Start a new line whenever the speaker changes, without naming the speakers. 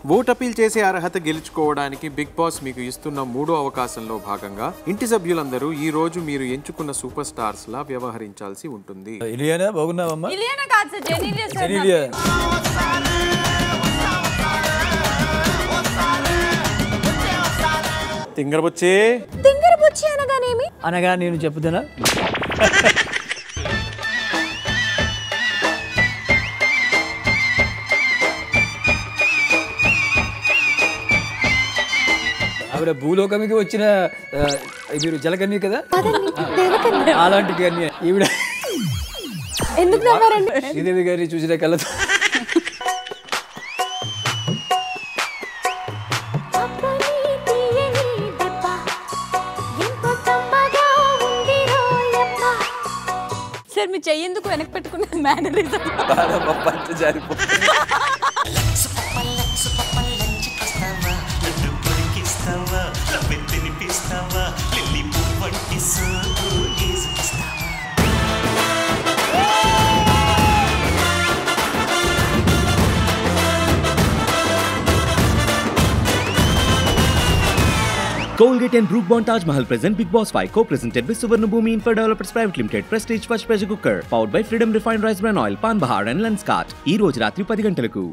Vote appeal చేసే అర్హత గెలుచుకోవడానికి big boss మీకు ఇస్తున్న 3వ అవకాశంలో భాగంగా ఇంటి సభ్యులందరూ ఈ రోజు మీరు ఎంచుకున్న సూపర్ స్టార్స్ లా వ్యవహరించాల్సి ఉంటుంది.
ఇలియానా బాగున్నావమ్మా?
ఇలియానా కాదు సార్, జెనీలియా సార్.
జెనీలియా.
తింగరబుచ్చి అనగానేమి?
అనగా నేను చెప్పుదనా? ఆవిడ భూలోకమికి వచ్చిన మీరు జలకన్య కదా, అలాంటి కన్య ఈవిడ.
ఎందుకు నవ్వారండి?
శ్రీదేవి గారిని చూసిన కళ్ళతో.
సార్ మీ చెయ్యి ఎందుకు వెనక్కి పెట్టుకున్న mannerism?
Colgate and Brook Bond Taj Mahal present Big Boss 5 co-presented with Suvarna Bhoomi Infra Developers Private Limited, Prestige First Pressure Cooker, powered by Freedom Refined Rice Bran Oil, Pan Bahar and Lenscart. ఈ రోజు రాత్రి 10 గంటలకు.